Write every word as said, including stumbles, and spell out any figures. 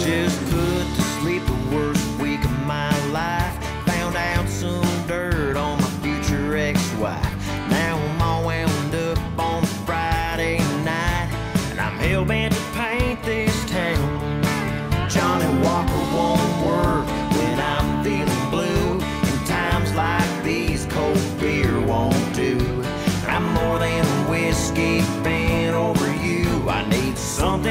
just put to sleep the worst week of my life. Found out some dirt on my future ex-wife. Now I'm all wound up on Friday night, and I'm hell-bent to paint this town. Johnny Walker won't work when I'm feeling blue. In times like these, cold beer won't do. I'm more than a whiskey fan over you. I need something